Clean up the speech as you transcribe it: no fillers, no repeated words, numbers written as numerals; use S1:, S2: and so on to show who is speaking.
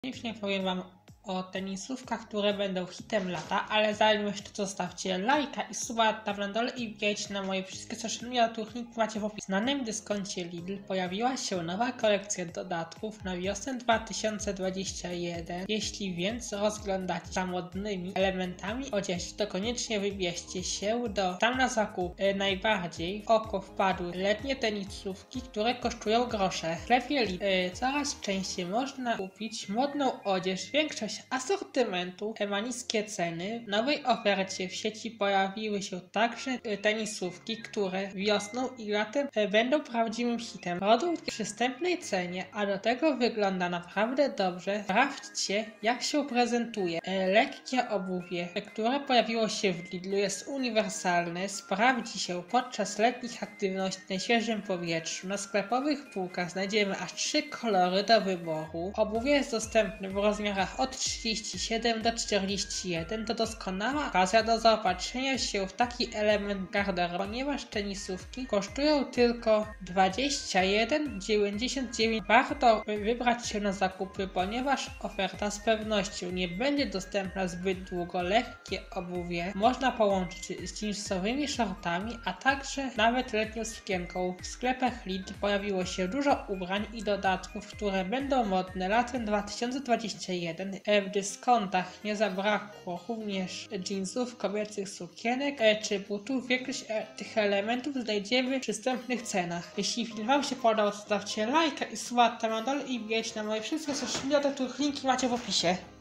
S1: Dzisiaj powiem wam o tenisówkach, które będą hitem lata, ale zanim jeszcze zostawcie lajka i suba tam na dole i wbijajcie na moje wszystkie social media, których link macie w opisie. W znanym dyskoncie Lidl pojawiła się nowa kolekcja dodatków na wiosnę 2021. Jeśli więc rozglądacie za modnymi elementami odzieży, to koniecznie wybierzcie się tam na zakup. Najbardziej w oko wpadły letnie tenisówki, które kosztują grosze. W sklepie Lidl coraz częściej można kupić modną odzież. Większość asortymentu ma niskie ceny. W nowej ofercie w sieci pojawiły się także tenisówki, które wiosną i latem będą prawdziwym hitem. Produkt w przystępnej cenie, a do tego wygląda naprawdę dobrze. Sprawdźcie, jak się prezentuje. Lekkie obuwie, które pojawiło się w Lidlu, jest uniwersalne. Sprawdzi się podczas letnich aktywności na świeżym powietrzu. Na sklepowych półkach znajdziemy aż 3 kolory do wyboru. Obuwie jest dostępne w rozmiarach od 37 do 41. To doskonała okazja do zaopatrzenia się w taki element garderoby, ponieważ tenisówki kosztują tylko 21,99. Warto wybrać się na zakupy, ponieważ oferta z pewnością nie będzie dostępna zbyt długo. Lekkie obuwie można połączyć z jeansowymi shortami, a także nawet letnią sukienką. W sklepach Lidl pojawiło się dużo ubrań i dodatków, które będą modne latem 2021. W dyskontach nie zabrakło również jeansów, kobiecych sukienek czy butów. Większość tych elementów znajdziemy w przystępnych cenach. Jeśli film wam się podobał, to zostawcie lajka i suba tam na dole i wbijajcie na moje wszystkie social media, do których linki macie w opisie.